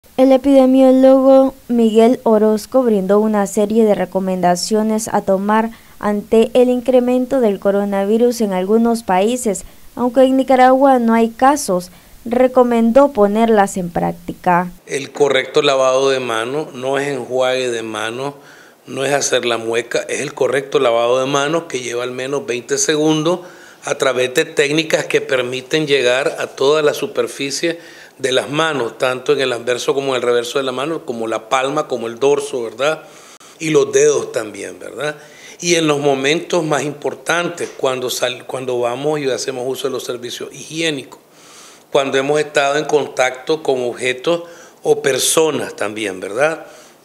El epidemiólogo Miguel Orozco brindó una serie de recomendaciones a tomar ante el incremento del coronavirus en algunos países. Aunque en Nicaragua no hay casos, recomendó ponerlas en práctica. El correcto lavado de manos no es enjuague de manos, no es hacer la mueca, es el correcto lavado de manos que lleva al menos 20 segundos a través de técnicas que permiten llegar a toda la superficie de las manos, tanto en el anverso como en el reverso de la mano, como la palma, como el dorso, ¿verdad? Y los dedos también, ¿verdad? Y en los momentos más importantes, cuando vamos y hacemos uso de los servicios higiénicos, cuando hemos estado en contacto con objetos o personas también, ¿verdad?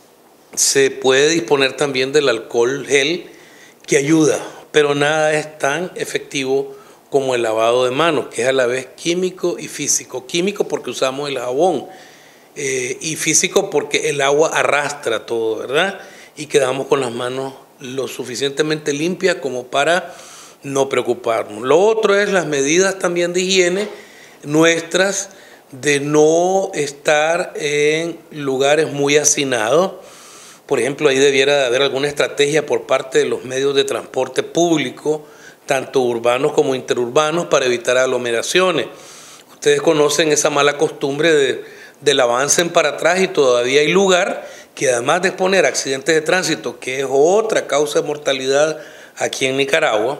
Se puede disponer también del alcohol gel que ayuda, pero nada es tan efectivo como el lavado de manos, que es a la vez químico y físico. Químico porque usamos el jabón y físico porque el agua arrastra todo, ¿verdad? Y quedamos con las manos lo suficientemente limpias como para no preocuparnos. Lo otro es las medidas también de higiene nuestras, de no estar en lugares muy hacinados. Por ejemplo, ahí debiera de haber alguna estrategia por parte de los medios de transporte público, tanto urbanos como interurbanos, para evitar aglomeraciones. Ustedes conocen esa mala costumbre del avance en para atrás y todavía hay lugar que, además de exponer accidentes de tránsito, que es otra causa de mortalidad aquí en Nicaragua,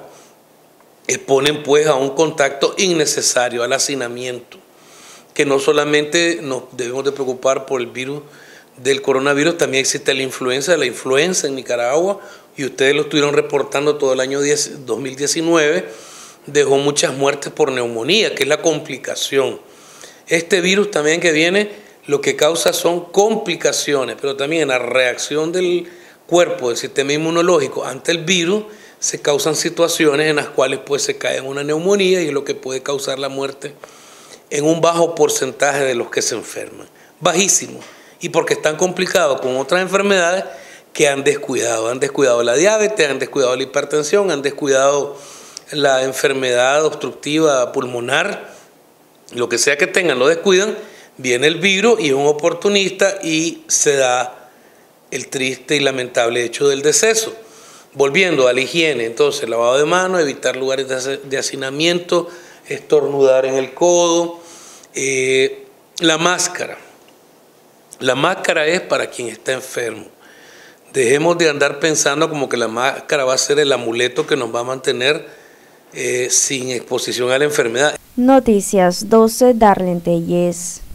exponen pues a un contacto innecesario, al hacinamiento, que no solamente nos debemos de preocupar por el virus del coronavirus, también existe la influenza en Nicaragua, y ustedes lo estuvieron reportando todo el año 2019, dejó muchas muertes por neumonía, que es la complicación. Este virus también que viene, lo que causa son complicaciones, pero también la reacción del cuerpo, del sistema inmunológico ante el virus, se causan situaciones en las cuales pues se cae en una neumonía y es lo que puede causar la muerte en un bajo porcentaje de los que se enferman, bajísimo, y porque están complicados con otras enfermedades que han descuidado la diabetes, han descuidado la hipertensión, han descuidado la enfermedad obstructiva pulmonar, lo que sea que tengan, lo descuidan, viene el virus y es un oportunista y se da el triste y lamentable hecho del deceso. Volviendo a la higiene, entonces, lavado de manos, evitar lugares de hacinamiento, estornudar en el codo, la máscara. La máscara es para quien está enfermo. Dejemos de andar pensando como que la máscara va a ser el amuleto que nos va a mantener sin exposición a la enfermedad. Noticias 12, Darlene Tellez.